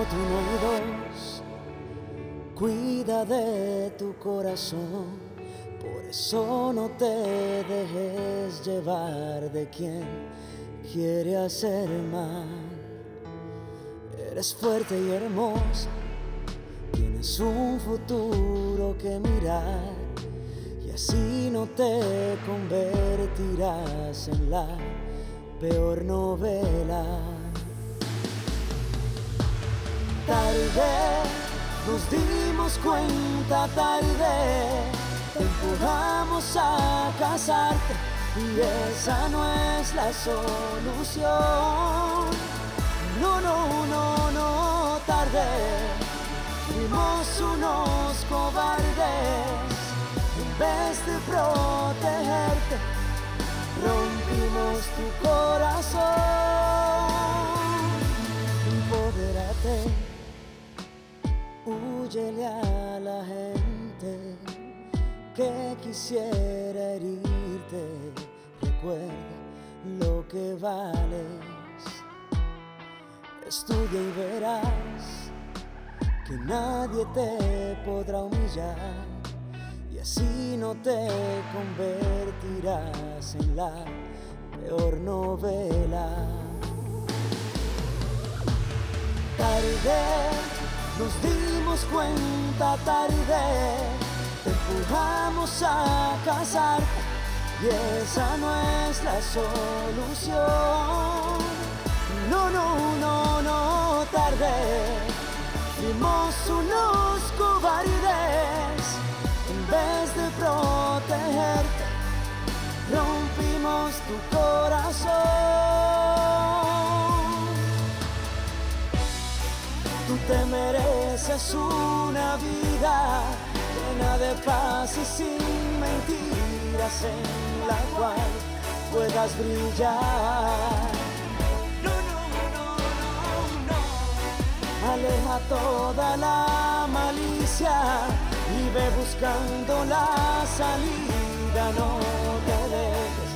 tú no hay dos. Cuida de tu corazón, por eso no te dejes llevar de quien quiere hacer mal. Eres fuerte y hermosa, tienes un futuro que mirar, y así no te convertirás en la peor novela. Tarde nos dimos cuenta, tarde te empujamos a casarte, y esa no es la solución. No, no, no, no, tarde. Fuimos unos cobardes, en vez de protegerte, rompimos tu corazón. Empodérate, húyele a la gente que quisiera herirte. Recuerda lo que vales. Estudia y verás que nadie te podrá humillar, y así no te convertirás en la peor novela. Tarde nos dimos cuenta, tarde te empujamos a casarte, y esa no es la solución. No, no, no, no, tarde. Fuimos unos cobardes, en vez de protegerte, rompimos tu corazón. Tú te mereces una vida llena de paz y sin mentiras, en la cual puedas brillar. Aleja toda la malicia y ve buscando la salida. No te dejes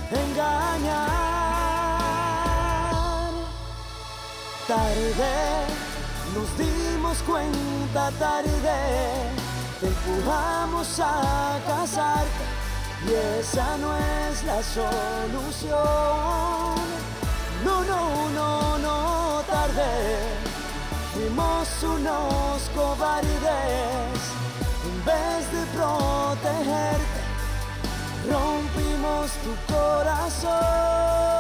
engañar. Tarde nos dimos cuenta, tarde te empujamos a casarte, y esa no es la solución. No, no, no, no, tarde. Fuimos unos cobardes, en vez de protegerte, rompimos tu corazón.